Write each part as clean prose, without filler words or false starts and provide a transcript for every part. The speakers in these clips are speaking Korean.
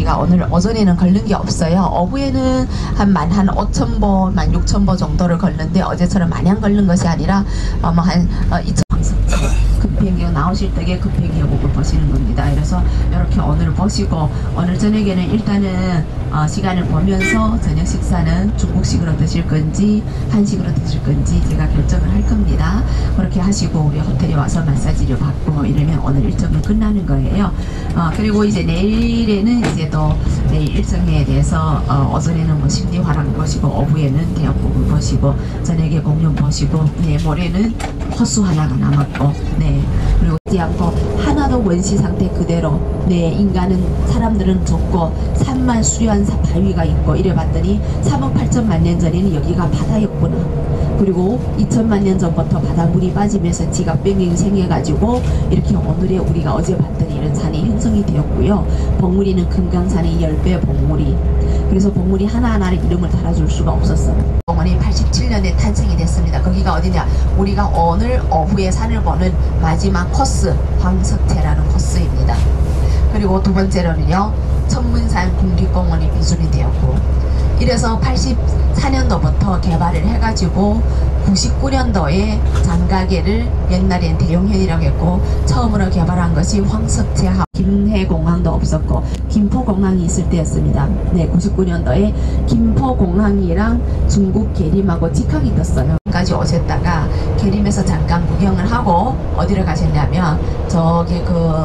우리가 오늘 오전에는 걸른 게 없어요. 오후에는 한 5,000보, 16,000보 정도를 걸는데 어제처럼 마냥 걸른 것이 아니라 한 2,000. 급행기가 나오실 때에 급행기 여부를 보시는 겁니다. 그래서 이렇게 오늘 보시고 오늘 저녁에는 일단은 시간을 보면서 저녁 식사는 중국식으로 드실 건지 한식으로 드실 건지 제가 결정을 할 겁니다. 그렇게 하시고 우리 호텔에 와서 마사지를 받고 이러면 오늘 일정은 끝나는 거예요. 그리고 이제 내일에는 이제 또 내일 일정에 대해서 오전에는 뭐 심리화랑 보시고 오후에는 대학곡을 보시고 저녁에 공연 보시고 모레는 호수 하나가 남았고 그리고 하지 않고 하나도 원시 상태 그대로 인간은 사람들은 좁고 산만 수려한 바위가 있고 이래 봤더니 3억 8천만 년 전에는 여기가 바다였구나. 그리고 2천만 년 전부터 바닷물이 빠지면서 지각변경이 생겨가지고 이렇게 오늘의 우리가 어제 봤더니 이런 산이 형성이 되었고요. 봉우리는 금강산의 10배 봉우리. 그래서 봉우리 하나하나를 이름을 달아줄 수가 없었어요. 봉우리 87년에 탄생이 됐습니다. 거기가 어디냐? 우리가 오늘 오후에 산을 보는 마지막 코스 황석태라는 코스입니다. 그리고 두 번째로는요, 천문산 국립공원이 비준이 되었고, 이래서 84년도부터 개발을 해가지고 99년도에 장가계를 옛날엔 대용현이라고 했고 처음으로 개발한 것이 황석태하우. 김해공항도 없었고 김포공항이 있을 때였습니다. 99년도에 김포공항이랑 중국 계림하고 직항이 떴어요. 까지 오셨다가 계림에서 잠깐 구경을 하고 어디로 가셨냐면 저기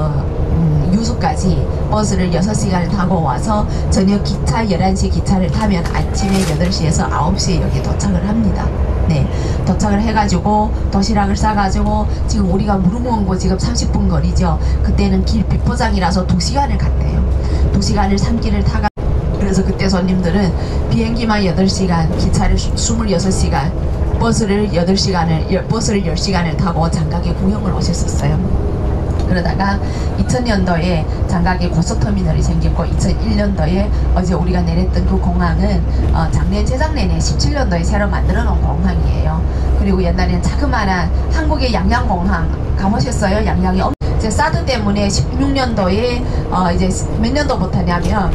유수까지 버스를 6시간을 타고 와서 저녁 기차 11시 기차를 타면 아침에 8시에서 9시에 여기 도착을 합니다. 도착을 해가지고 도시락을 싸가지고 지금 우리가 무릉원고 지금 30분 거리죠. 그때는 길 백포장이라서 2시간을 갔대요. 2시간을 산길을 타가. 그래서 그때 손님들은 비행기만 8시간, 기차를 26시간, 버스를 10시간을 타고 장가계 구경을 오셨었어요. 그러다가 2000년도에 장가계 고속터미널이 생겼고 2001년도에 어제 우리가 내렸던 그 공항은 작년 재작년에 17년도에 새로 만들어 놓은 공항이에요. 그리고 옛날에는 자그마한 한국의 양양공항 가보셨어요? 양양이 이제 사드 때문에 16년도에 이제 몇 년도부터냐면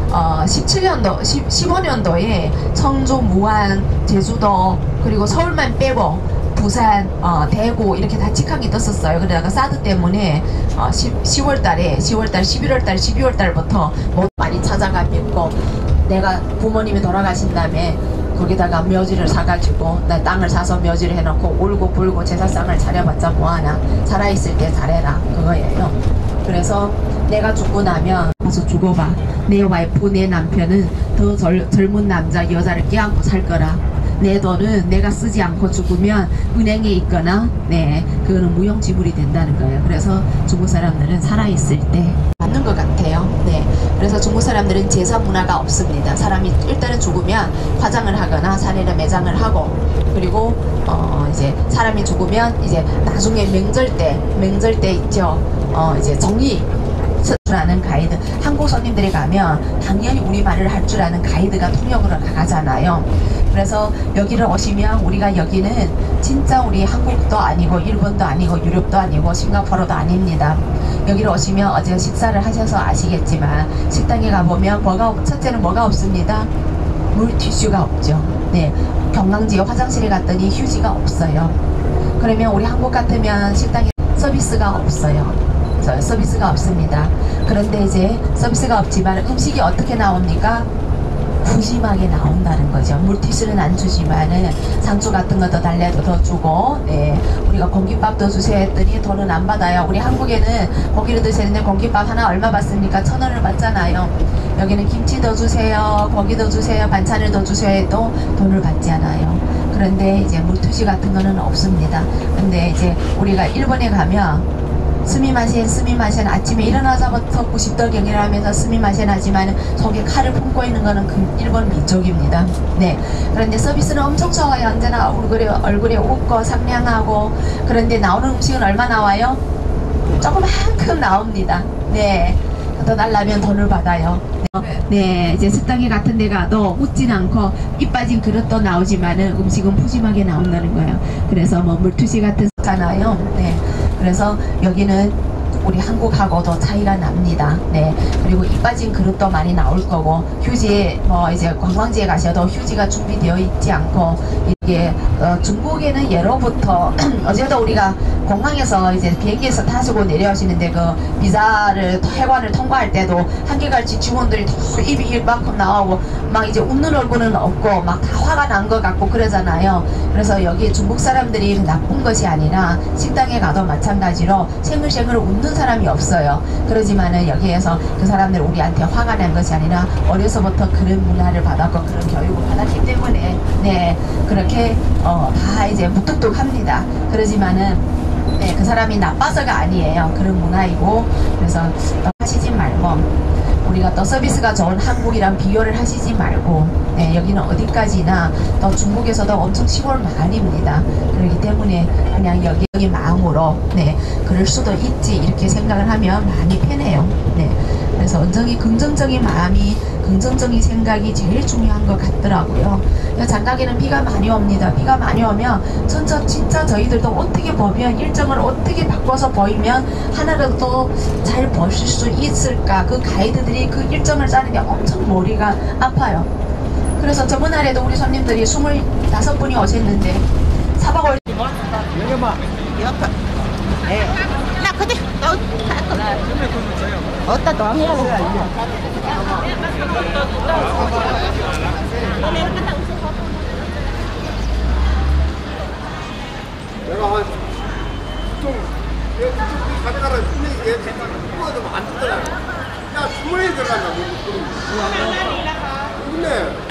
15년도에 청주, 무안, 제주도 그리고 서울만 빼고 부산, 대구 이렇게 다 직항이 떴었어요. 그러다가 사드 때문에 10월달에 11월달, 12월달부터 뭐 많이 찾아가 뵙고 내가 부모님이 돌아가신 다음에 거기다가 묘지를 사가지고 나 땅을 사서 묘지를 해놓고 울고 불고 제사상을 차려봤자 뭐하나. 살아있을 때 잘해라 그거예요. 그래서 내가 죽고 나면 가서 죽어봐. 내 와이프 내 남편은 더 젊은 남자 여자를 껴안고 살 거라. 내 돈은 내가 쓰지 않고 죽으면 은행에 있거나 그거는 무용지물이 된다는 거예요. 그래서 중국 사람들은 살아있을 때 맞는 것 같아요. 그래서 중국 사람들은 제사 문화가 없습니다. 사람이 일단은 죽으면 화장을 하거나 산에는 매장을 하고 그리고 이제 사람이 죽으면 이제 나중에 명절 때 있죠. 이제 정의 라는 가이드, 한국 손님들이 가면 당연히 우리말을 할 줄 아는 가이드가 통역으로 나가잖아요. 그래서 여기를 오시면 우리가 여기는 진짜 우리 한국도 아니고 일본도 아니고 유럽도 아니고 싱가포르도 아닙니다. 여기를 오시면 어제 식사를 하셔서 아시겠지만 식당에 가보면 첫째는 뭐가 없습니다. 물티슈가 없죠. 관광지에 화장실에 갔더니 휴지가 없어요. 그러면 우리 한국 같으면 식당에 서비스가 없어요. 서비스가 없습니다. 그런데 이제 서비스가 없지만 음식이 어떻게 나옵니까? 푸짐하게 나온다는 거죠. 물티슈는 안 주지만은 상추 같은 것도 달래도 더 주고 우리가 공깃밥도 주세요 했더니 돈은 안 받아요. 우리 한국에는 고기를 드시는데 공깃밥 하나 얼마 받습니까? 1,000원을 받잖아요. 여기는 김치 더 주세요, 고기 더 주세요, 반찬을 더 주세요 해도 돈을 받지 않아요. 그런데 이제 물티슈 같은 거는 없습니다. 근데 이제 우리가 일본에 가면 스미마셍 아침에 일어나자부터 90도 경이라면서 스미마셍 하지만 속에 칼을 품고 있는 거는 그 일본 민족입니다. 그런데 서비스는 엄청 좋아요. 언제나 얼굴에 웃고 상냥하고. 그런데 나오는 음식은 얼마 나와요? 조그만큼 나옵니다. 더 달라면 돈을 받아요. 이제 식당에 같은 데 가도 웃진 않고 입 빠진 그릇도 나오지만은 음식은 푸짐하게 나온다는 거예요. 그래서 뭐 물투시 같은 거잖아요. 그래서 여기는 우리 한국하고도 차이가 납니다. 네. 그리고 이 빠진 그릇도 많이 나올 거고, 휴지 뭐 이제 관광지에 가셔도 휴지가 준비되어 있지 않고, 이게 중국에는 예로부터 어제도 우리가 공항에서 이제 비행기에서 타시고 내려오시는데 그 비자를 해관을 통과할 때도 한결같이 직원들이 다 입이 이만큼 나오고 막 이제 웃는 얼굴은 없고 막 다 화가 난 것 같고 그러잖아요. 그래서 여기 중국 사람들이 나쁜 것이 아니라 식당에 가도 마찬가지로 생글생글 웃는 사람이 없어요. 그러지만은 여기에서 그 사람들 우리한테 화가 난 것이 아니라 어려서부터 그런 문화를 받았고 그런 교육을 받았기 때문에 네 그렇게 다 이제 무뚝뚝합니다. 그러지만은 네, 그 사람이 나빠서가 아니에요. 그런 문화이고, 그래서 하시지 말고 우리가 또 서비스가 좋은 한국이랑 비교를 하시지 말고 네, 여기는 어디까지나 또 중국에서도 엄청 시골 마을입니다. 그렇기 때문에 그냥 여기 마음으로 네 그럴 수도 있지 이렇게 생각을 하면 많이 편해요. 네, 그래서 온전히 긍정적인 마음이 긍정적인 생각이 제일 중요한 것 같더라고요. 장가게는 비가 많이 옵니다. 비가 많이 오면 진짜 저희들도 어떻게 보면 일정을 어떻게 바꿔서 보이면 하나라도 잘 보실 수 있을까, 그 가이드들이 그 일정을 짜는데 엄청 머리가 아파요. 그래서 저번 날에도 우리 손님들이 25분이 오셨는데 4박 5일 나 그때 어디다 놔? 내가 한좀 가져가라 얘 뽑아도 안 듣더라. 야 주머니에 들어간다. 근데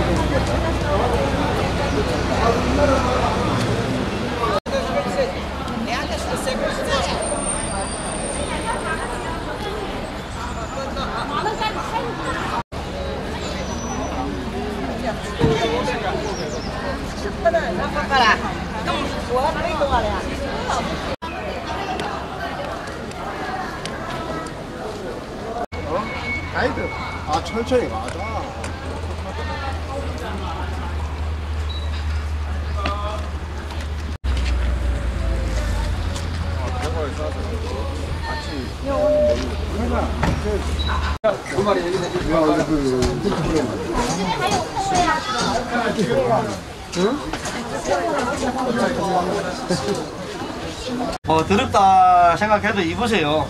가이드 천천히 가자. 더럽다 생각해도 입으세요.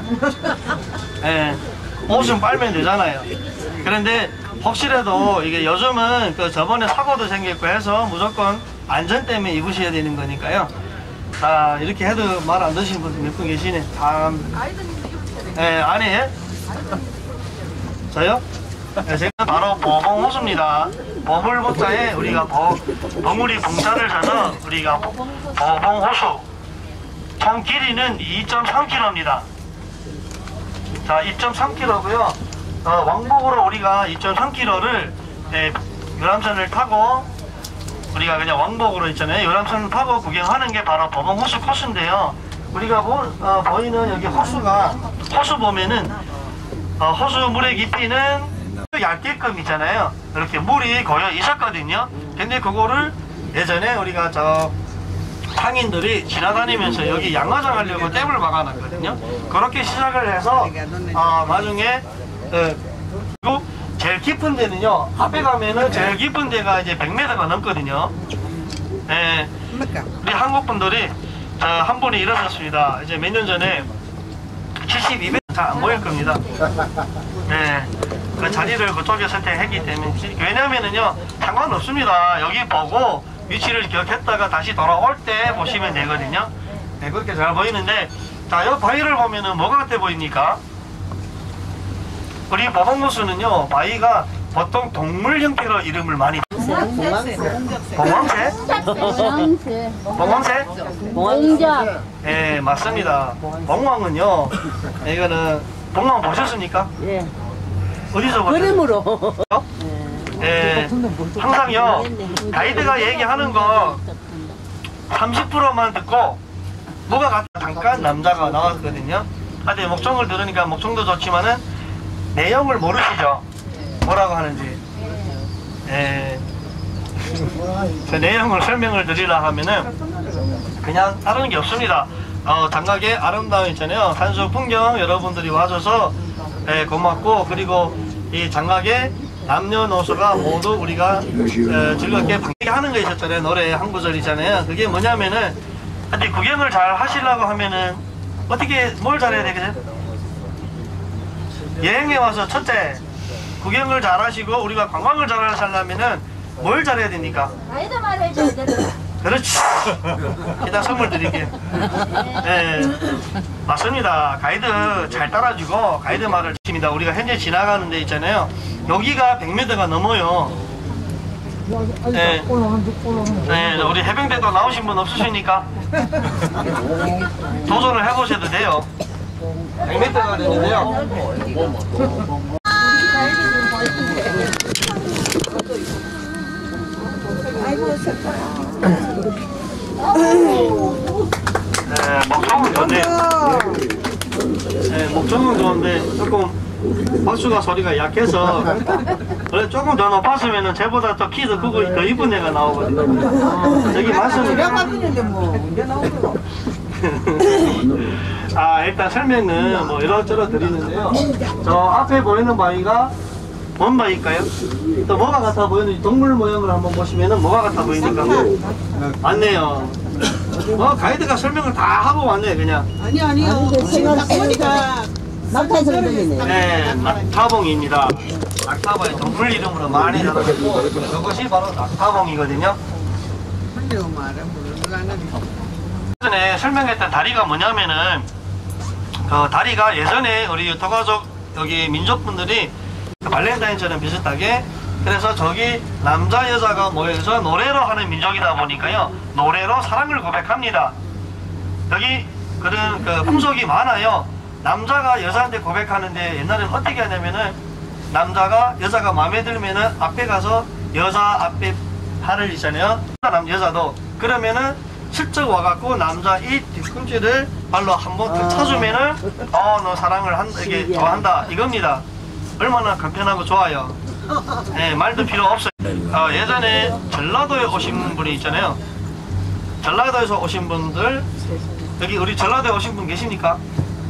예, 옷은 빨면 되잖아요. 그런데 혹시라도 이게 요즘은 그 저번에 사고도 생겼고 해서 무조건 안전 때문에 입으셔야 되는 거니까요. 자, 이렇게 해도 말 안 듣시는 분들 몇 분 계시네. 참. 예, 아니, 저요? 네, 제가 바로 보봉호수입니다. 보물보자에 우리가 버무리 봉사를 해서 우리가 보봉호수. 총 길이는 2.3km입니다. 자, 2.3km고요. 왕복으로 우리가 2.3km를 유람선을 타고 우리가 그냥 왕복으로 있잖아요. 유람선을 타고 구경하는 게 바로 보봉호수 코스인데요. 우리가 보이는 여기 호수 보면은 호수 물의 깊이는 얇게끔 있잖아요. 이렇게 물이 고여 있었거든요. 근데 그거를 예전에 우리가 상인들이 지나다니면서 여기 양화장 하려고 댐을 막아놨거든요. 그렇게 시작을 해서 나중에 그리고 제일 깊은 데는요, 앞에 가면은 제일 깊은 데가 이제 100m가 넘거든요. 네, 우리 한국 분들이 한 분이 이러셨습니다. 이제 몇 년 전에 72m 잘 안 보일 겁니다. 네, 그 자리를 그쪽에 선택했기 때문에. 왜냐면은요, 상관없습니다. 여기 보고 위치를 기억했다가 다시 돌아올 때 보시면 되거든요. 네, 그렇게 잘 보이는데, 자, 이 바위를 보면은 뭐가 같아 보입니까? 우리 보봉호수는요, 바위가 보통 동물 형태로 이름을 많이 봉황새? 봉황새? 봉자. 예, 맞습니다. 봉황은요, 이거는 봉황 보셨습니까? 예. 어디서 보셨어요? 그림으로. 예, 항상요, 가이드가 얘기하는 거 30%만 듣고 뭐가 같다 잠깐 남자가 나왔거든요. 근데 목청을 들으니까 목청도 좋지만은 내용을 모르시죠? 뭐라고 하는지. 예. 그 내용을 설명을 드리려 하면은 그냥 다른 게 없습니다. 장각의 아름다움 있잖아요. 산수 풍경 여러분들이 와줘서 고맙고, 그리고 이 장각의 남녀노소가 모두 우리가 즐겁게 하는 거 있었잖아요. 노래 한 구절이잖아요. 그게 뭐냐면은, 근데 구경을 잘 하시려고 하면은 어떻게 뭘 잘해야 되겠어요? 여행에 와서 첫째 구경을 잘 하시고 우리가 관광을 잘 하려면은 뭘 잘해야 됩니까? 가이드 말을 해줘야 된다. 그렇지. 일단 선물 드릴게요. 네, 맞습니다. 가이드 잘 따라주고 가이드 말을 듣습니다. 우리가 현재 지나가는 데 있잖아요. 여기가 100m가 넘어요. 네. 네, 우리 해병대도 나오신 분 없으십니까? 도전을 해보셔도 돼요. 100m가 되는데요. 네, 목청은 좋네. 네, 목청은 좋은데 조금 박수가 소리가 약해서 원래 조금 더 높았으면 쟤보다 더 키도 크고 더 이쁜 애가 나오거든요. 저기 맞습니다. 일단 설명은 뭐 이런저런 드리는데요. 저 앞에 보이는 바위가 뭔 바위일까요? 또 뭐가 같아 보이는지 동물 모양을 한번 보시면은 뭐가 같아 보이니까 맞네요. 가이드가 설명을 다 하고 왔네 그냥. 아니요. 딱 보니까 낙타 소리 들리네. 네, 낙타봉입니다. 낙타봉이 동물 이름으로 많이 나타났고 그것이 바로 낙타봉이거든요. 예전에 설명했던 다리가 뭐냐면은 다리가 예전에 우리 토가족 여기 민족분들이 발렌타인처럼 비슷하게 그래서 저기 남자 여자가 모여서 노래로 하는 민족이다 보니까요 노래로 사랑을 고백합니다. 여기 그런 풍속이 많아요. 남자가 여자한테 고백하는데 옛날에는 어떻게 하냐면은 남자가 여자가 마음에 들면은 앞에 가서 여자 앞에 팔을 있잖아요. 여자도 그러면은 슬쩍 와갖고 남자 이 뒤꿈치를 발로 한번 더 쳐주면은 너 사랑을 이게 좋아한다 이겁니다. 얼마나 간편하고 좋아요. 네, 말도 필요 없어요. 예전에 전라도에 오신 분이 있잖아요. 전라도에서 오신 분들 여기 우리 전라도에 오신 분 계십니까?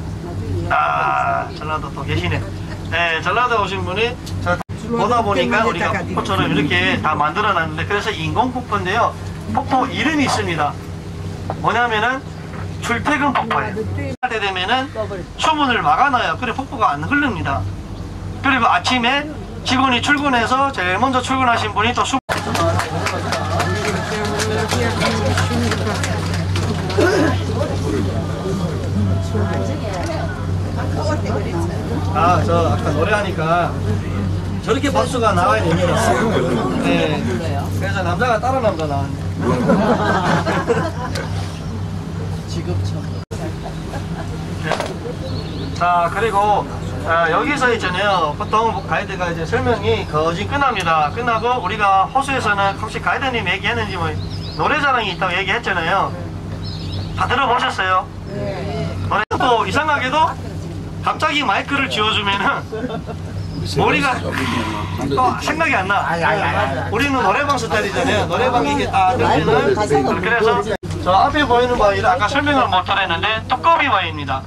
전라도 또 계시네. 네, 전라도에 오신 분이 보다 보니까 우리가 폭포처럼 이렇게 다 만들어 놨는데 그래서 인공폭포인데요. 폭포 이름이 있습니다. 뭐냐면은 출퇴근 폭포예요. 할 때 되면은 수문을 막아놔요. 그래 폭포가 안 흐릅니다. 그리고 아침에 직원이 출근해서 제일 먼저 출근하신 분이 또 저 아까 노래하니까 저렇게 박수가 나와야 됩니다. 네. 그래서 남자가 다른 남자 나왔네. 자, 그리고 여기서 있잖아요. 보통 가이드가 이제 설명이 거진 끝납니다. 끝나고 우리가 호수에서는 혹시 가이드님 얘기했는지 뭐 노래자랑이 있다고 얘기했잖아요. 다 들어보셨어요? 네. 노래도 이상하게도 갑자기 마이크를 쥐어주면은 머리가 또 생각이 안 나. 우리는 노래방 스타일이잖아요. 노래방이 이게 딱 들리는. 그래서 저 앞에 보이는 바위를 아까 설명을 못 하랬는데 두꺼비 바위입니다.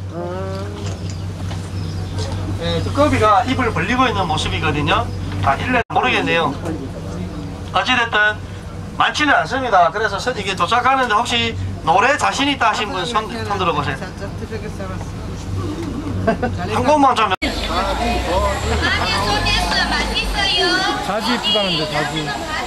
네, 두꺼비가 입을 벌리고 있는 모습이거든요. 일레 모르겠네요. 어찌됐든 많지는 않습니다. 그래서 이게 도착하는데 혹시 노래 자신 있다 하신 분 손 들어보세요. 한 곳만 좀. 자주 입수하는데 자주.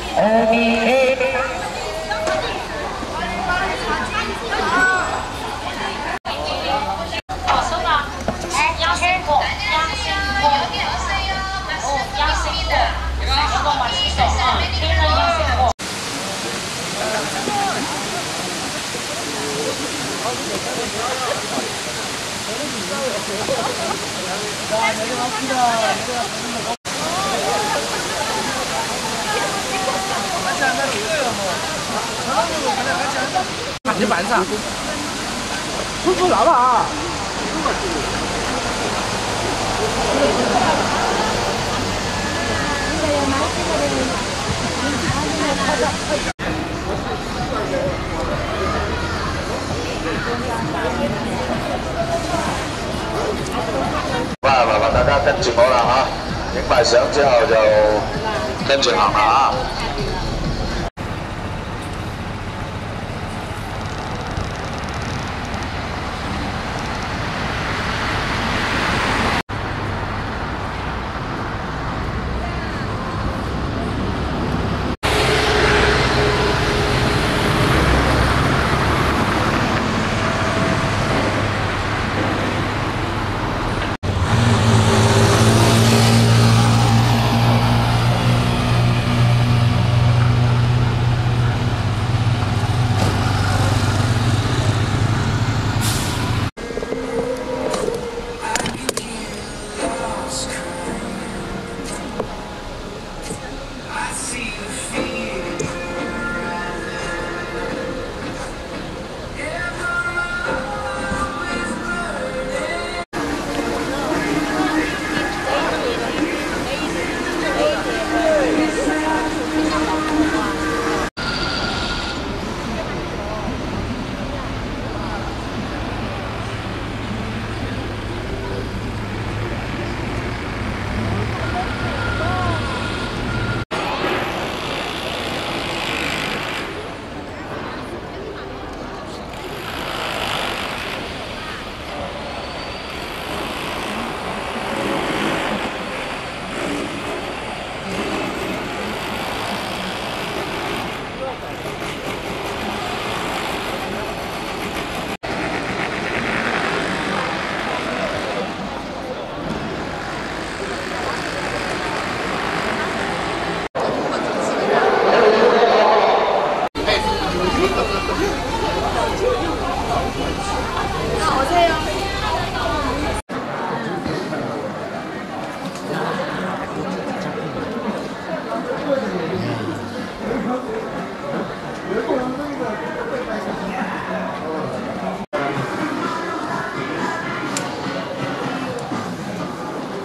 이제 만사. 풀풀 나와. 直播啦嚇，影埋相之後就跟住行啦嚇。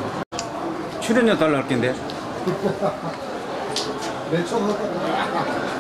출연료 달라 할 텐데. 몇 초?